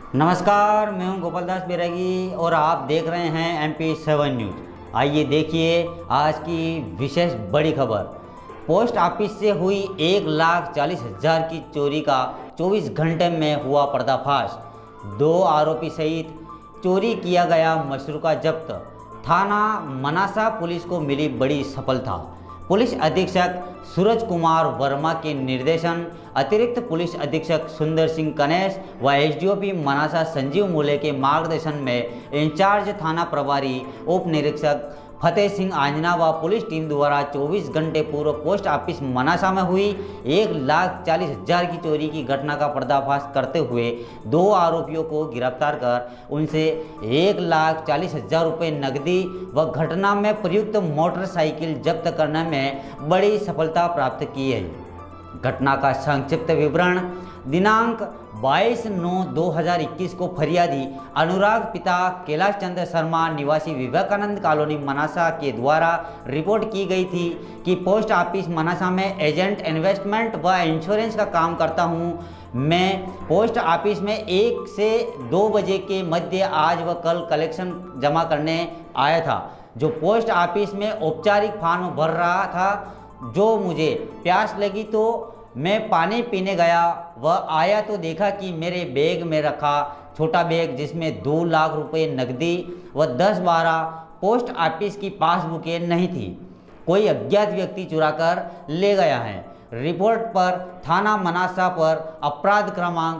नमस्कार, मैं हूं गोपाल दास बैरागी और आप देख रहे हैं MP7 न्यूज़। आइए देखिए आज की विशेष बड़ी खबर। पोस्ट ऑफिस से हुई 1,40,000 की चोरी का 24 घंटे में हुआ पर्दाफाश। 2 आरोपी सहित चोरी किया गया मशरूका जब्त। थाना मनासा पुलिस को मिली बड़ी सफलता। पुलिस अधीक्षक सूरज कुमार वर्मा के निर्देशन, अतिरिक्त पुलिस अधीक्षक सुंदर सिंह कनेश व एसडीओपी मनासा संजीव मूले के मार्गदर्शन में इंचार्ज थाना प्रभारी उप निरीक्षक फतेह सिंह आंजना व पुलिस टीम द्वारा 24 घंटे पूर्व पोस्ट ऑफिस मनासा में हुई 1,40,000 की चोरी की घटना का पर्दाफाश करते हुए 2 आरोपियों को गिरफ्तार कर उनसे 1,40,000 रुपये नकदी व घटना में प्रयुक्त मोटरसाइकिल जब्त करने में बड़ी सफलता प्राप्त की है। घटना का संक्षिप्त विवरण। दिनांक 22/9/2021 को फरियादी अनुराग पिता कैलाश चंद्र शर्मा निवासी विवेकानंद कॉलोनी मनासा के द्वारा रिपोर्ट की गई थी कि पोस्ट ऑफिस मनासा में एजेंट इन्वेस्टमेंट व इंश्योरेंस का काम करता हूं। मैं पोस्ट ऑफिस में 1 से 2 बजे के मध्य आज व कल कलेक्शन जमा करने आया था, जो पोस्ट ऑफिस में औपचारिक फॉर्म भर रहा था। जो मुझे प्यास लगी तो मैं पानी पीने गया व आया तो देखा कि मेरे बैग में रखा छोटा बैग जिसमें 2 लाख रुपए नकदी व 10-12 पोस्ट ऑफिस की पासबुकें नहीं थी, कोई अज्ञात व्यक्ति चुराकर ले गया है। रिपोर्ट पर थाना मनासा पर अपराध क्रमांक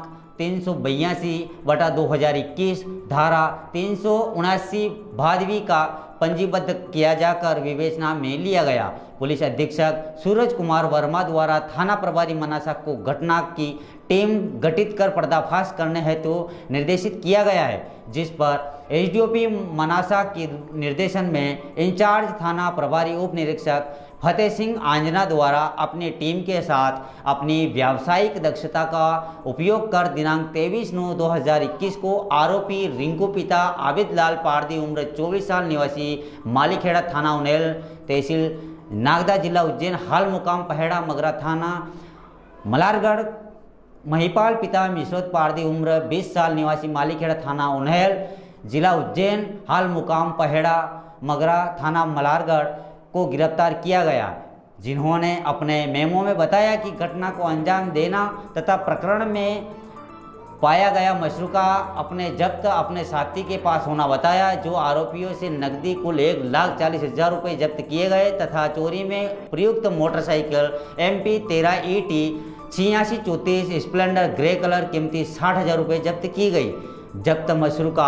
382/2021 धारा 379 भादवी का पंजीबद्ध किया जाकर विवेचना में लिया गया। पुलिस अधीक्षक सूरज कुमार वर्मा द्वारा थाना प्रभारी मनासा को घटना की टीम गठित कर पर्दाफाश करने हेतु निर्देशित किया गया है, जिस पर एसडीओपी मनासा के निर्देशन में इंचार्ज थाना प्रभारी उप निरीक्षक फतेह सिंह आंजना द्वारा अपनी टीम के साथ अपनी व्यावसायिक दक्षता का उपयोग कर दिनांक 23/9/2021 को आरोपी रिंकू पिता आबिद लाल पारदी उम्र 24 साल निवासी मालीखेड़ा थाना उन्हेल तहसील नागदा जिला उज्जैन हाल मुकाम पहेड़ा मगरा थाना मलारगढ़ महिपाल पिता मिश्रोत पारदी उम्र 20 साल निवासी मालीखेड़ा थाना उन्हेल जिला उज्जैन हाल मुकाम पहेड़ा मगरा थाना मलारगढ़ को गिरफ्तार किया गया, जिन्होंने अपने मेमो में बताया कि घटना को अंजाम देना तथा प्रकरण में पाया गया मशरूका अपने जब्त अपने साथी के पास होना बताया। जो आरोपियों से नकदी कुल 1,40,000 रुपये जब्त किए गए तथा चोरी में प्रयुक्त motorcycle MP 13ET 8634 Splendor grey colour कीमती 60,000 रुपये जब्त की गई। जब्त मशरूका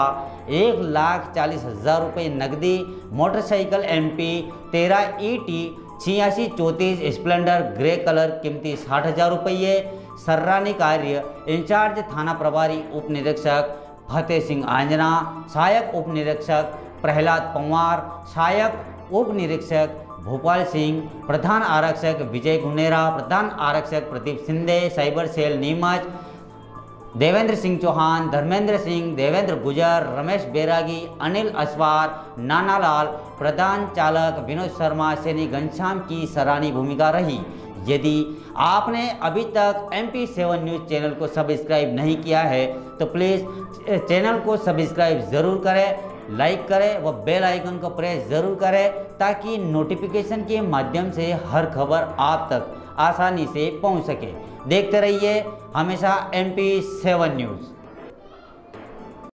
1,40,000 रुपये नकदी, motorcycle MP 13ET 8634 Splendor grey colour कीमती 60,000 रुपये। सर्रानी कार्य इंचार्ज थाना प्रभारी उप निरीक्षक फतेह सिंह आंजना, सहायक उप निरीक्षक प्रहलाद पंवार, सहायक उप निरीक्षक भोपाल सिंह, प्रधान आरक्षक विजय गुनेरा, प्रधान आरक्षक प्रदीप सिंधे, साइबर सेल नीमच देवेंद्र सिंह चौहान, धर्मेंद्र सिंह, देवेंद्र गुजर, रमेश बैरागी, अनिल असवार, नानालाल, प्रधान चालक विनोद शर्मा, सैनी घनश्याम की सराहनीय भूमिका रही। यदि आपने अभी तक MP7 न्यूज़ चैनल को सब्सक्राइब नहीं किया है तो प्लीज़ चैनल को सब्सक्राइब ज़रूर करें, लाइक करें व बेल आइकन को प्रेस ज़रूर करें ताकि नोटिफिकेशन के माध्यम से हर खबर आप तक आसानी से पहुंच सके। देखते रहिए हमेशा MP7 न्यूज़।